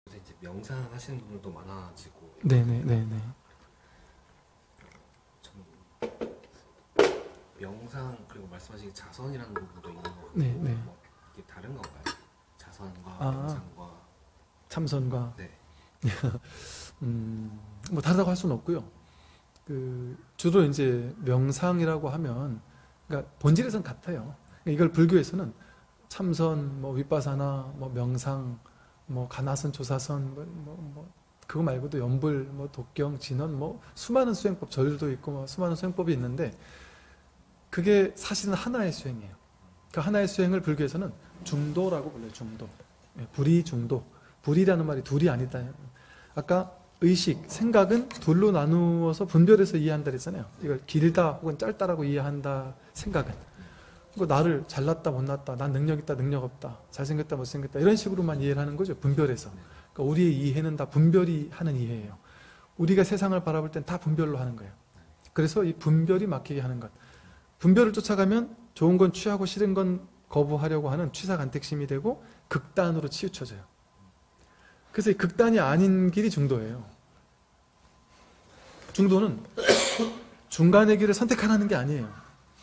이제 명상하시는 분들도 많아지고 네네네네. 좀 명상 그리고 말씀하신 자선이라는 부분도 있는 것 같고 네네. 뭐 이게 다른 건가요? 자선과 아, 명상과 참선과 네. 뭐 다르다고 할 수는 없고요. 주로 이제 명상이라고 하면 그러니까 본질에서는 같아요. 그러니까 이걸 불교에서는 참선, 뭐 윗바사나, 뭐 명상, 뭐 가나선, 조사선, 그거 말고도 연불, 뭐 독경, 진원, 뭐 수많은 수행법, 절도 있고 뭐 수많은 수행법이 있는데 그게 사실은 하나의 수행이에요. 그 하나의 수행을 불교에서는 중도라고 불러요. 중도. 예, 불이 중도. 불이라는 말이 둘이 아니다. 아까 의식, 생각은 둘로 나누어서 분별해서 이해한다 그랬잖아요. 이걸 길다 혹은 짧다라고 이해한다. 생각은. 나를 잘났다 못났다, 난 능력 있다 능력 없다, 잘생겼다 못생겼다 이런 식으로만 이해를 하는 거죠. 분별해서. 그러니까 우리의 이해는 다 분별이 하는 이해예요. 우리가 세상을 바라볼 땐 다 분별로 하는 거예요. 그래서 이 분별이 막히게 하는 것. 분별을 쫓아가면 좋은 건 취하고 싫은 건 거부하려고 하는 취사간택심이 되고 극단으로 치우쳐져요. 그래서 이 극단이 아닌 길이 중도예요. 중도는 중간의 길을 선택하라는 게 아니에요.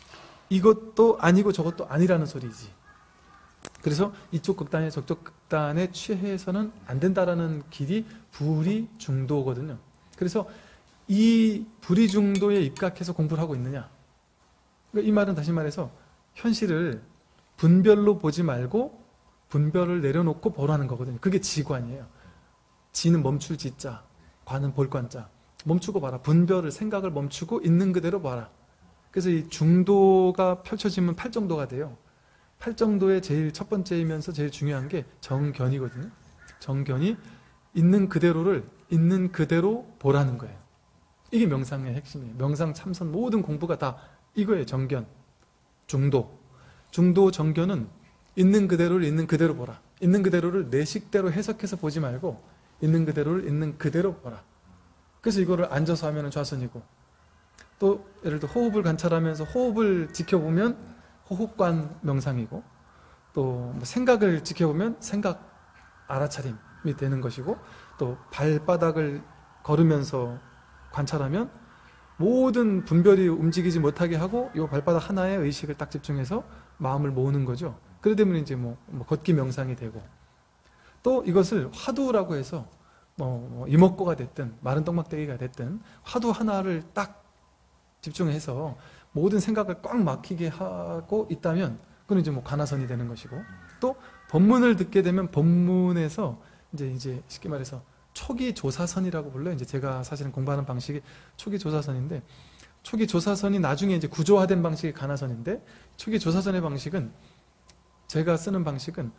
이것도 아니고 저것도 아니라는 소리지. 그래서 이쪽 극단에 저쪽 극단에 취해서는 안 된다라는 길이 불이 중도거든요. 그래서 이 불이 중도에 입각해서 공부를 하고 있느냐. 그러니까 이 말은 다시 말해서 현실을 분별로 보지 말고 분별을 내려놓고 보라는 거거든요. 그게 지관이에요. 지는 멈출 지자, 관은 볼 관자. 멈추고 봐라. 분별을, 생각을 멈추고 있는 그대로 봐라. 그래서 이 중도가 펼쳐지면 팔정도가 돼요. 팔정도의 제일 첫 번째이면서 제일 중요한 게 정견이거든요. 정견이 있는 그대로를 있는 그대로 보라는 거예요. 이게 명상의 핵심이에요. 명상, 참선 모든 공부가 다 이거예요. 정견, 중도. 중도 정견은 있는 그대로를 있는 그대로 보라. 있는 그대로를 내 식대로 해석해서 보지 말고 있는 그대로를 있는 그대로 보라. 그래서 이거를 앉아서 하면 좌선이고, 또 예를 들어 호흡을 관찰하면서 호흡을 지켜보면 호흡관 명상이고, 또 뭐 생각을 지켜보면 생각 알아차림이 되는 것이고, 또 발바닥을 걸으면서 관찰하면 모든 분별이 움직이지 못하게 하고 이 발바닥 하나에 의식을 딱 집중해서 마음을 모으는 거죠. 그러다 보면 이제 뭐 걷기 명상이 되고, 또 이것을 화두라고 해서 이목구가 됐든 마른 떡막대기가 됐든 화두 하나를 딱 집중해서 모든 생각을 꽉 막히게 하고 있다면 그건 이제 뭐 가나선이 되는 것이고, 또 법문을 듣게 되면 법문에서 이제 쉽게 말해서 초기 조사선이라고 불러요. 이제 제가 사실은 공부하는 방식이 초기 조사선인데, 초기 조사선이 나중에 이제 구조화된 방식이 가나선인데, 초기 조사선의 방식은 제가 쓰는 방식은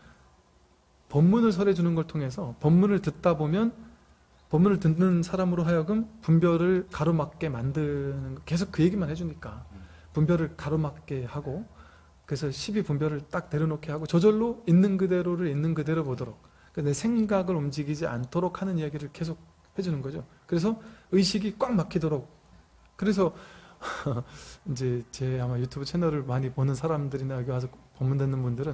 법문을 설해 주는 걸 통해서 법문을 듣다 보면 법문을 듣는 사람으로 하여금 분별을 가로막게 만드는, 계속 그 얘기만 해주니까 분별을 가로막게 하고, 그래서 12분별을 딱 내려놓게 하고 저절로 있는 그대로를 있는 그대로 보도록, 내 생각을 움직이지 않도록 하는 이야기를 계속 해주는 거죠. 그래서 의식이 꽉 막히도록. 그래서 이제 제 아마 유튜브 채널을 많이 보는 사람들이나 여기 와서 법문 듣는 분들은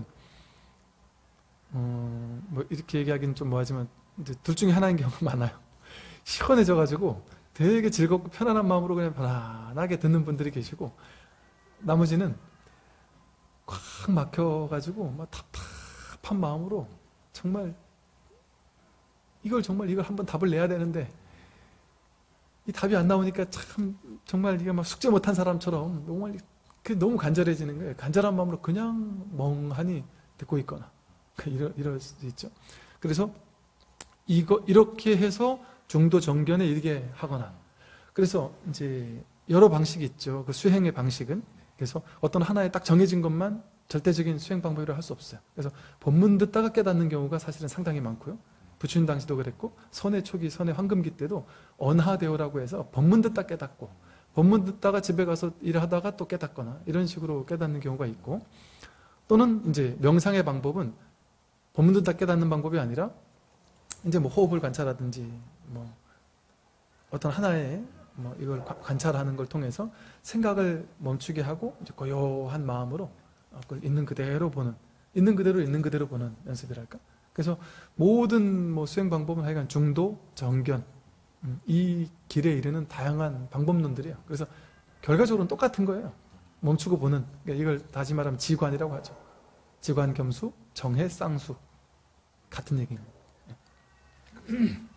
뭐 이렇게 얘기하기는 좀 뭐하지만 이제 둘 중에 하나인 경우가 많아요. 시원해져가지고 되게 즐겁고 편안한 마음으로 그냥 편안하게 듣는 분들이 계시고, 나머지는 꽉 막혀가지고 막 답답한 마음으로 정말 이걸 한번 답을 내야 되는데 이 답이 안 나오니까 참 정말 이게 막 숙제 못한 사람처럼 너무 간절해지는 거예요. 간절한 마음으로 그냥 멍하니 듣고 있거나 이럴 수 있죠. 그래서 이렇게 해서 중도 정견에 이르게 하거나, 그래서 이제 여러 방식이 있죠. 그 수행의 방식은. 그래서 어떤 하나에 딱 정해진 것만 절대적인 수행 방법이라 할 수 없어요. 그래서 법문 듣다가 깨닫는 경우가 사실은 상당히 많고요. 부처님 당시도 그랬고, 선의 초기, 선의 황금기 때도 언하대오라고 해서 법문 듣다 깨닫고, 법문 듣다가 집에 가서 일하다가 또 깨닫거나 이런 식으로 깨닫는 경우가 있고, 또는 이제 명상의 방법은 법문 듣다 깨닫는 방법이 아니라 이제 뭐 호흡을 관찰하든지 뭐 어떤 하나의 이걸 관찰하는 걸 통해서 생각을 멈추게 하고 이제 고요한 마음으로 그걸 있는 그대로 보는, 있는 그대로 보는 연습이랄까? 그래서 모든 뭐 수행 방법은 하여간 중도, 정견, 이 길에 이르는 다양한 방법론들이에요. 그래서 결과적으로는 똑같은 거예요. 멈추고 보는. 그러니까 이걸 다시 말하면 지관이라고 하죠. 지관, 겸수, 정해, 쌍수. 같은 얘기입니다.